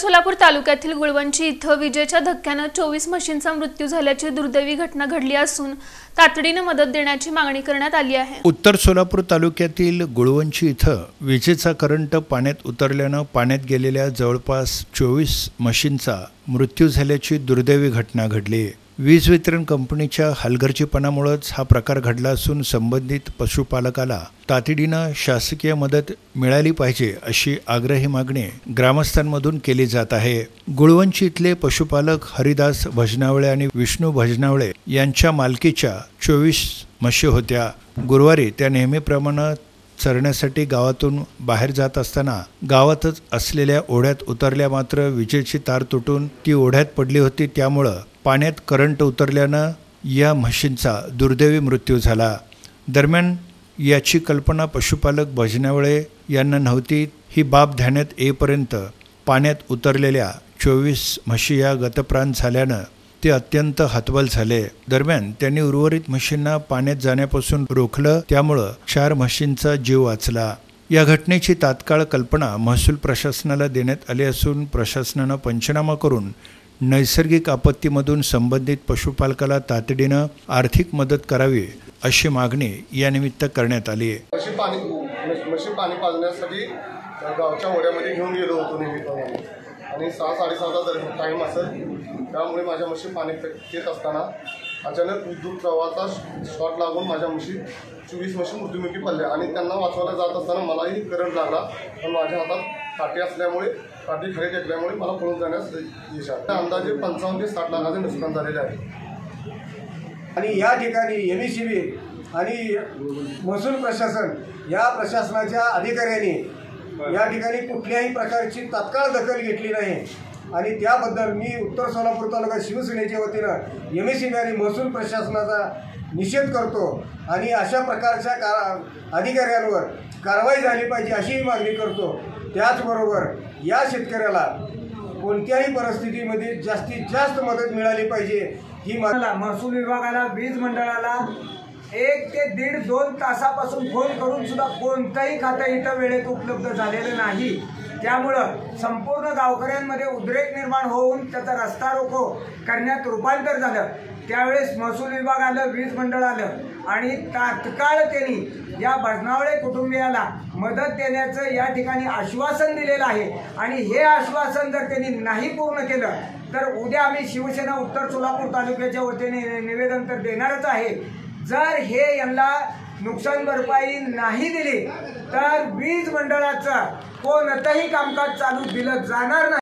सोलापूर तालुक्यातील गुळवंची इथं विजेच्या धक्क्याने 24 म्हशींचा मृत्यू झाल्याची दुर्दैवी घटना घडली असून तातडीने मदत देण्याची मागणी करण्यात आली आहे। उत्तर सोलापूर तालुक्यातील गुळवंची इथं विजेचा करंट पाण्यात उतरल्याने पाण्यात गेलेल्या जवळपास 24 म्हशींचा मृत्यू झाल्याची दुर्दैवी घटना घडली। वीज वितरण कंपनीच्या हलगर्जीपणामुळेच हा प्रकार घडला असून संबंधित पशुपालकाला तातडीने शासकीय मदत मिळाली पाहिजे अशी आग्रही मागणी ग्रामस्थांमधून केली जात आहे। गुळवंची इथले पशुपालक हरिदास भजनावळे आणि विष्णू भजनावळे यांच्या मालकीच्या 24 म्हशी होत्या। गुरुवारी त्या नेहमीप्रमाणे चरण्यासाठी गावातून बाहेर जात असताना गावातच असलेल्या ओढ्यात उतरल्या, मात्र विजेची तार तुटून ती ओढ्यात पडली होती। त्यामुळे पाण्यात करंट उतरल्याने या म्हशींचा दुर्दैवी मृत्यू झाला। दरम्यान याची कल्पना पशुपालक भजनावळे यांना नव्हती। ही बाब ध्यानात येईपर्यंत पाण्यात उतरलेल्या 24 म्हशी या गतप्राण झाल्याने ते अत्यंत हतबल झाले। दरम्यान त्यांनी उर्वरित म्हशींना पाण्यात जाण्यापासून रोखलं, त्यामुळे 4 म्हशींचा जीव वाचला। या घटनेची तात्काळ कल्पना महसूल प्रशासनाला देण्यात आली असून प्रशासनाने पंचनामा करून नैसर्गिक आपत्तीमधून संबंधित पशुपालकाला तातडीने आर्थिक मदत करावी अशी मागणी या निमित्त करण्यात आली आहे। म्हशी पाणी पाजण्यासाठी गावच्या ओढ्यामध्ये घेऊन गेलो होतो नेहमीप्रमाणे आणि 6-6:30 टाईम असेल, त्यामुळे माझ्या म्हशी पाणी पित असताना अचानक विद्युत प्रवाहाचा शॉर्ट लागून माझ्या म्हशी 24 म्हशी मृत्युमुखी पडल्या आणि त्यांना वाचवायला जात असताना मलाही करंट लागला, पण माझ्या हातात काठी असल्यामुळे काठी खाली टेकल्यामुळे मला पळून जाण्यास यश आले। अंदाजे 55 ते 60 लाखाचे नुकसान झालेले आहे। आणि या ठिकाणी एमईसीबी आणि महसूल प्रशासन या प्रशासनाच्या अधिकाऱ्यांनी या ठिकाणी कुठल्याही प्रकारची तात्काळ दखल घेतली नाही आणि त्याबद्दल मी उत्तर सोलापूर तालुका शिवसेनेच्या वतीनं एमईसीबी आणि महसूल प्रशासनाचा निषेध करतो आणि अशा प्रकारच्या अधिकाऱ्यांवर कारवाई झाली पाहिजे अशीही मागणी करतो। त्याचबरोबर या शेतकऱ्याला कोणत्याही परिस्थितीमध्ये जास्तीत जास्त मदत मिळाली पाहिजे ही महसूल विभागाला, वीज मंडळाला 1 ते 1.5-2 तासापासून फोन करून सुद्धा कोणतंही खातं इथं वेळेत उपलब्ध झालेलं नाही। त्यामुळं संपूर्ण गावकऱ्यांमध्ये उद्रेक निर्माण होऊन त्याचा रस्ता रोको करण्यात रूपांतर झालं। त्यावेळेस महसूल विभाग आलं, वीज मंडळ आलं आणि तात्काळ त्यांनी या भजनावळे कुटुंबियाला मदत देण्याचं या ठिकाणी आश्वासन दिलेलं आहे आणि हे आश्वासन जर त्यांनी नाही पूर्ण केलं तर उद्या आम्ही शिवसेना उत्तर सोलापूर तालुक्याच्या वतीने निवेदन तर देणारच आहे। जर हे यांना नुकसान भरपाई नाही दिली तर वीज मंडळाचं कोणतंही कामकाज चालू दिलं जाणार नाही।